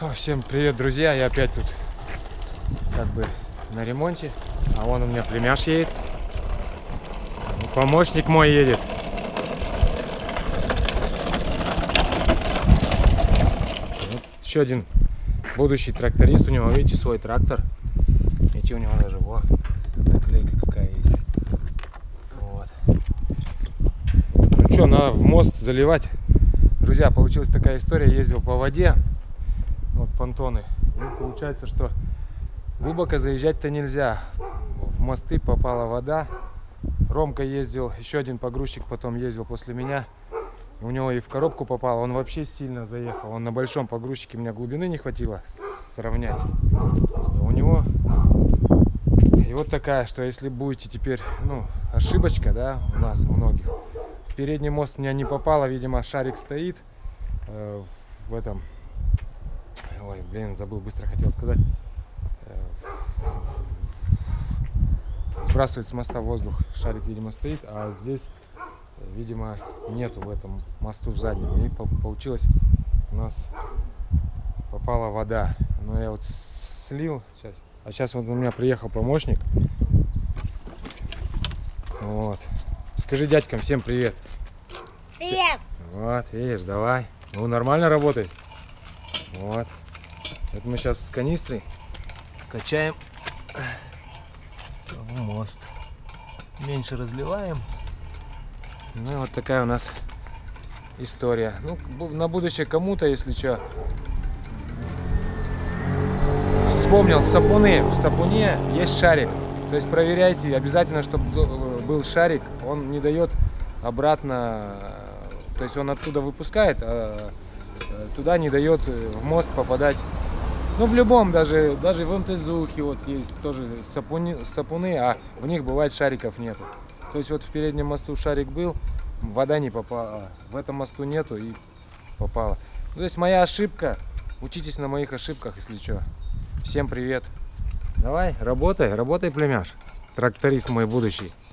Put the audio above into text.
Всем привет, друзья! Я опять тут как бы на ремонте, а вон у меня племяш едет, помощник мой едет. Вот еще один будущий тракторист, у него, видите, свой трактор. Видите, у него даже наклейка какая есть. Вот. Ну что, надо в мост заливать. Друзья, получилась такая история, ездил по воде. Вот понтоны. И получается, что глубоко заезжать-то нельзя. В мосты попала вода. Ромка ездил, еще один погрузчик потом ездил после меня. У него и в коробку попало. Он вообще сильно заехал. Он на большом погрузчике, меня глубины не хватило сравнять. У него и вот такая, что если будете теперь, ошибочка, да, у нас у многих. В передний мост меня не попало, видимо, шарик стоит в этом. Ой, блин, забыл, быстро хотел сказать. Сбрасывает с моста воздух. Шарик, видимо, стоит, а здесь, видимо, нету в этом мосту в заднем. И получилось, у нас попала вода. Но я вот слил сейчас. А сейчас вот у меня приехал помощник. Вот. Скажи дядькам всем привет. Привет. Вот, видишь, давай. Ну, нормально работает. Вот. Это мы сейчас с канистрой качаем в мост. Меньше разливаем. Ну и вот такая у нас история. Ну, на будущее кому-то, если что. Вспомнил сапуны. В сапуне есть шарик. То есть проверяйте обязательно, чтобы был шарик. Он не дает обратно. То есть он оттуда выпускает, а туда не дает в мост попадать. Ну, в любом, даже в МТЗухе вот есть тоже сапуны, а в них бывает шариков нету. То есть вот в переднем мосту шарик был, вода не попала, в этом мосту нету и попала. То есть моя ошибка, учитесь на моих ошибках, если что. Всем привет. Давай, работай, племяш. Тракторист мой будущий.